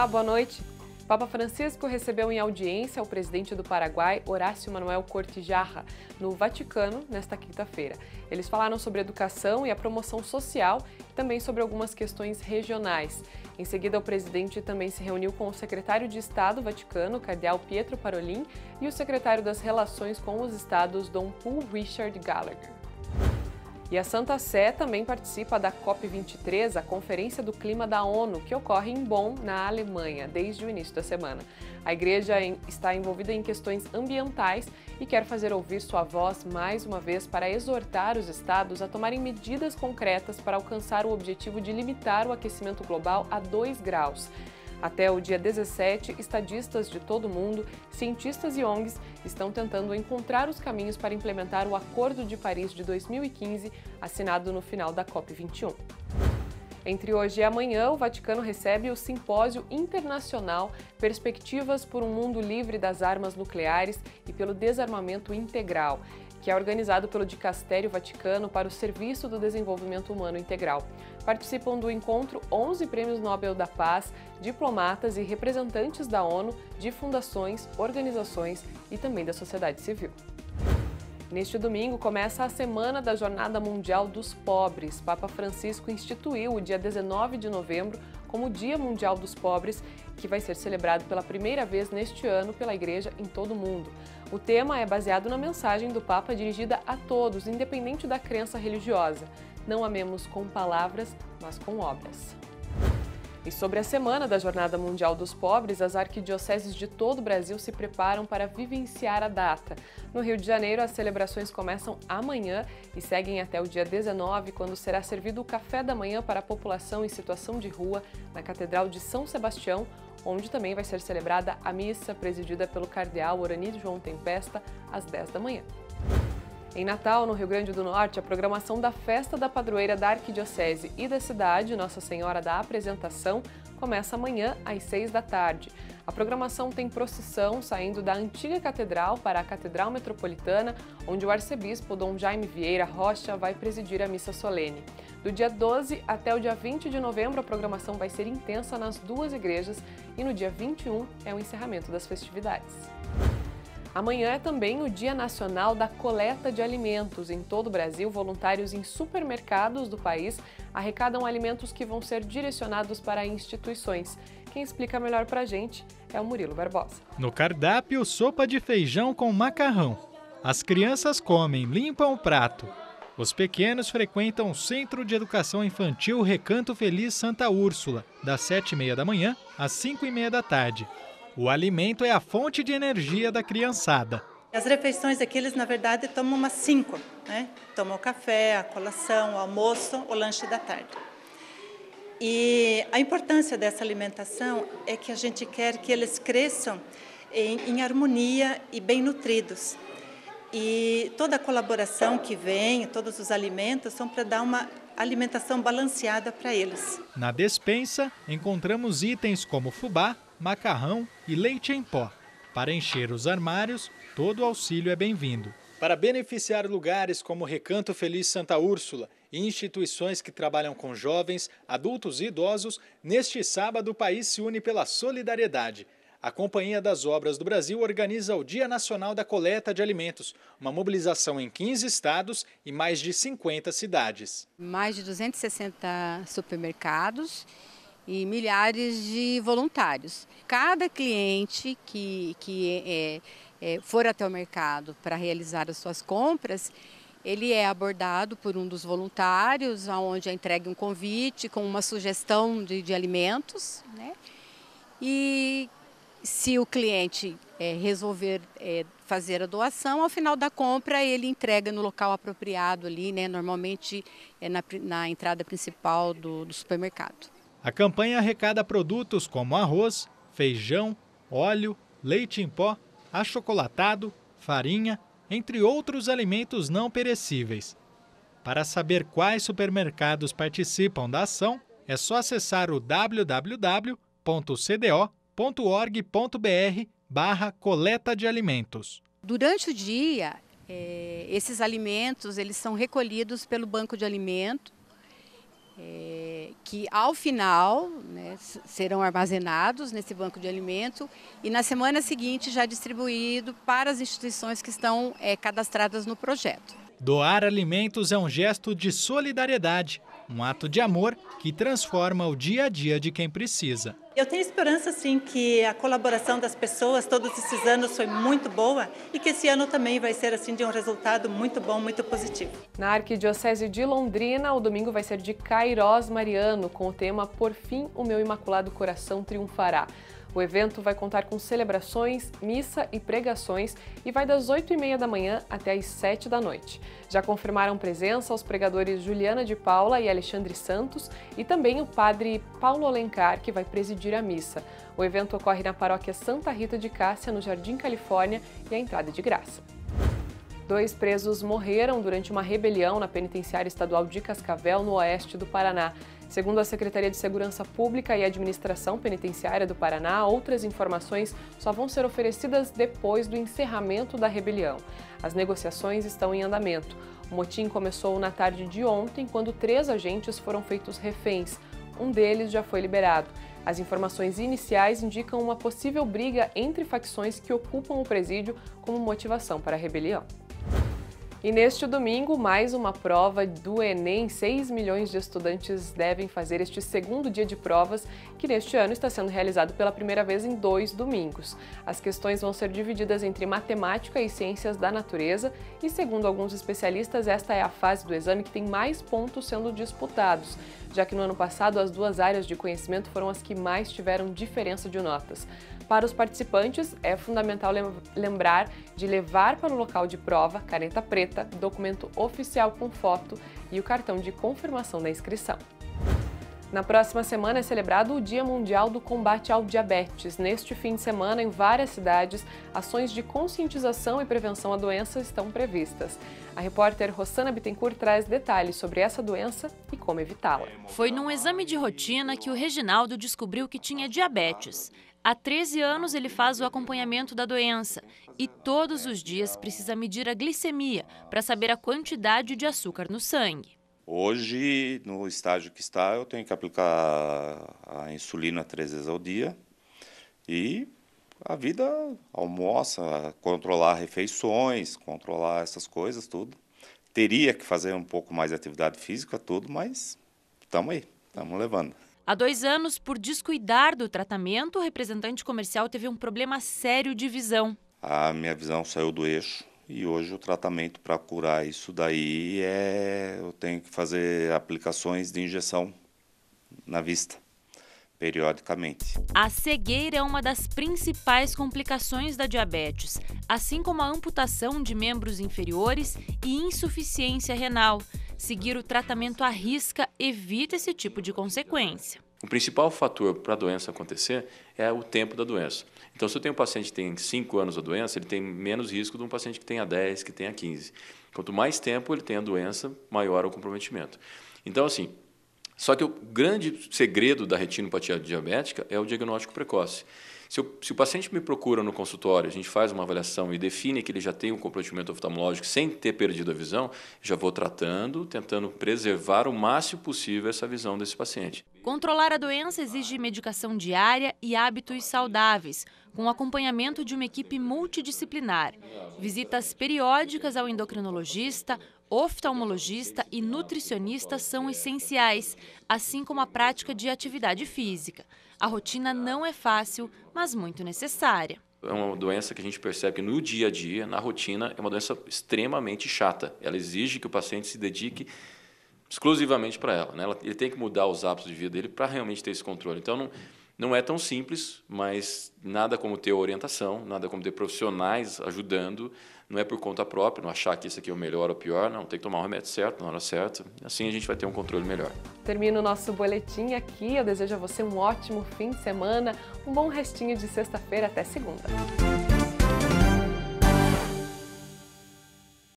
Olá, boa noite. Papa Francisco recebeu em audiência o presidente do Paraguai, Horácio Manuel Cortijarra, no Vaticano, nesta quinta-feira. Eles falaram sobre educação e a promoção social e também sobre algumas questões regionais. Em seguida, o presidente também se reuniu com o secretário de Estado do Vaticano, cardeal Pietro Parolin, e o secretário das Relações com os Estados, Dom Paul Richard Gallagher. E a Santa Sé também participa da COP23, a Conferência do Clima da ONU, que ocorre em Bonn, na Alemanha, desde o início da semana. A igreja está envolvida em questões ambientais e quer fazer ouvir sua voz mais uma vez para exortar os estados a tomarem medidas concretas para alcançar o objetivo de limitar o aquecimento global a 2 graus. Até o dia 17, estadistas de todo o mundo, cientistas e ONGs estão tentando encontrar os caminhos para implementar o Acordo de Paris de 2015, assinado no final da COP21. Entre hoje e amanhã, o Vaticano recebe o Simpósio Internacional Perspectivas por um Mundo Livre das Armas Nucleares e pelo Desarmamento Integral, que é organizado pelo Dicastério Vaticano para o Serviço do Desenvolvimento Humano Integral. Participam do encontro 11 prêmios Nobel da Paz, diplomatas e representantes da ONU, de fundações, organizações e também da sociedade civil. Neste domingo começa a Semana da Jornada Mundial dos Pobres. Papa Francisco instituiu o dia 19 de novembro como Dia Mundial dos Pobres, que vai ser celebrado pela primeira vez neste ano pela Igreja em todo o mundo. O tema é baseado na mensagem do Papa dirigida a todos, independente da crença religiosa. Não amemos com palavras, mas com obras. E sobre a Semana da Jornada Mundial dos Pobres, as arquidioceses de todo o Brasil se preparam para vivenciar a data. No Rio de Janeiro, as celebrações começam amanhã e seguem até o dia 19, quando será servido o café da manhã para a população em situação de rua na Catedral de São Sebastião, onde também vai ser celebrada a missa presidida pelo cardeal Orani João Tempesta, às 10 da manhã. Em Natal, no Rio Grande do Norte, a programação da Festa da Padroeira da Arquidiocese e da cidade, Nossa Senhora da Apresentação, começa amanhã às 6 da tarde. A programação tem procissão saindo da antiga catedral para a Catedral Metropolitana, onde o arcebispo Dom Jaime Vieira Rocha vai presidir a missa solene. Do dia 12 até o dia 20 de novembro, a programação vai ser intensa nas duas igrejas e no dia 21 é o encerramento das festividades. Amanhã é também o Dia Nacional da Coleta de Alimentos. Em todo o Brasil, voluntários em supermercados do país arrecadam alimentos que vão ser direcionados para instituições. Quem explica melhor pra gente é o Murilo Barbosa. No cardápio, sopa de feijão com macarrão. As crianças comem, limpam o prato. Os pequenos frequentam o Centro de Educação Infantil Recanto Feliz Santa Úrsula, das 7h30 da manhã às 5h30 da tarde. O alimento é a fonte de energia da criançada. As refeições aqui, eles na verdade tomam umas 5, né? Tomam o café, a colação, o almoço, o lanche da tarde. E a importância dessa alimentação é que a gente quer que eles cresçam em harmonia e bem nutridos. E toda a colaboração que vem, todos os alimentos, são para dar uma alimentação balanceada para eles. Na despensa, encontramos itens como fubá, macarrão e leite em pó. Para encher os armários, todo auxílio é bem-vindo. Para beneficiar lugares como Recanto Feliz Santa Úrsula e instituições que trabalham com jovens, adultos e idosos, neste sábado o país se une pela solidariedade. A Companhia das Obras do Brasil organiza o Dia Nacional da Coleta de Alimentos, uma mobilização em 15 estados e mais de 50 cidades. Mais de 260 supermercados e milhares de voluntários. Cada cliente que for até o mercado para realizar as suas compras, ele é abordado por um dos voluntários, onde é entregue um convite com uma sugestão de alimentos, né? E se o cliente resolver fazer a doação, ao final da compra ele entrega no local apropriado ali, né? Normalmente na entrada principal do supermercado. A campanha arrecada produtos como arroz, feijão, óleo, leite em pó, achocolatado, farinha, entre outros alimentos não perecíveis. Para saber quais supermercados participam da ação, é só acessar o www.cdo.org.br/coleta de alimentos. Durante o dia, esses alimentos eles são recolhidos pelo banco de alimentos que ao final, né, serão armazenados nesse banco de alimento e na semana seguinte já distribuído para as instituições que estão cadastradas no projeto. Doar alimentos é um gesto de solidariedade, um ato de amor que transforma o dia a dia de quem precisa. Eu tenho esperança, sim, que a colaboração das pessoas todos esses anos foi muito boa e que esse ano também vai ser assim de um resultado muito bom, muito positivo. Na Arquidiocese de Londrina, o domingo vai ser de Kairós Mariano, com o tema Por fim, o meu Imaculado Coração triunfará. O evento vai contar com celebrações, missa e pregações e vai das 8h30 da manhã até às 7 da noite. Já confirmaram presença os pregadores Juliana de Paula e Alexandre Santos e também o padre Paulo Alencar, que vai presidir a missa. O evento ocorre na paróquia Santa Rita de Cássia, no Jardim Califórnia, e a entrada é de graça. 2 presos morreram durante uma rebelião na penitenciária estadual de Cascavel, no oeste do Paraná. Segundo a Secretaria de Segurança Pública e Administração Penitenciária do Paraná, outras informações só vão ser oferecidas depois do encerramento da rebelião. As negociações estão em andamento. O motim começou na tarde de ontem, quando 3 agentes foram feitos reféns. Um deles já foi liberado. As informações iniciais indicam uma possível briga entre facções que ocupam o presídio como motivação para a rebelião. E neste domingo, mais uma prova do Enem. 6 milhões de estudantes devem fazer este segundo dia de provas, que neste ano está sendo realizado pela primeira vez em 2 domingos. As questões vão ser divididas entre matemática e ciências da natureza e, segundo alguns especialistas, esta é a fase do exame que tem mais pontos sendo disputados, já que no ano passado as 2 áreas de conhecimento foram as que mais tiveram diferença de notas. Para os participantes, é fundamental lembrar de levar para o local de prova caneta preta, documento oficial com foto e o cartão de confirmação da inscrição. Na próxima semana é celebrado o Dia Mundial do Combate ao Diabetes. Neste fim de semana, em várias cidades, ações de conscientização e prevenção à doença estão previstas. A repórter Rossana Bittencourt traz detalhes sobre essa doença e como evitá-la. Foi num exame de rotina que o Reginaldo descobriu que tinha diabetes. Há 13 anos ele faz o acompanhamento da doença e todos os dias precisa medir a glicemia para saber a quantidade de açúcar no sangue. Hoje, no estágio que está, eu tenho que aplicar a insulina 3 vezes ao dia e a vida almoça, controlar refeições, controlar essas coisas, tudo. Teria que fazer um pouco mais de atividade física, tudo, mas estamos aí, estamos levando. Há 2 anos, por descuidar do tratamento, o representante comercial teve um problema sério de visão. A minha visão saiu do eixo e hoje o tratamento para curar isso daí eu tenho que fazer aplicações de injeção na vista, periodicamente. A cegueira é uma das principais complicações da diabetes, assim como a amputação de membros inferiores e insuficiência renal. Seguir o tratamento à risca evita esse tipo de consequência. O principal fator para a doença acontecer é o tempo da doença. Então, se eu tenho um paciente que tem 5 anos da doença, ele tem menos risco de um paciente que tenha 10, que tenha 15. Quanto mais tempo ele tem a doença, maior é o comprometimento. Então, assim, só que o grande segredo da retinopatia diabética é o diagnóstico precoce. Se o paciente me procura no consultório, a gente faz uma avaliação e define que ele já tem um comprometimento oftalmológico sem ter perdido a visão, já vou tratando, tentando preservar o máximo possível essa visão desse paciente. Controlar a doença exige medicação diária e hábitos saudáveis, com acompanhamento de uma equipe multidisciplinar. Visitas periódicas ao endocrinologista, oftalmologista e nutricionista são essenciais, assim como a prática de atividade física. A rotina não é fácil, mas muito necessária. É uma doença que a gente percebe que no dia a dia, na rotina, é uma doença extremamente chata. Ela exige que o paciente se dedique exclusivamente para ela, né? Ele tem que mudar os hábitos de vida dele para realmente ter esse controle. Então, não é tão simples, mas nada como ter orientação, nada como ter profissionais ajudando. Não é por conta própria, não achar que isso aqui é o melhor ou o pior, não. Tem que tomar o remédio certo, na hora certa. Assim a gente vai ter um controle melhor. Termina o nosso boletim aqui. Eu desejo a você um ótimo fim de semana, um bom restinho de sexta-feira. Até segunda.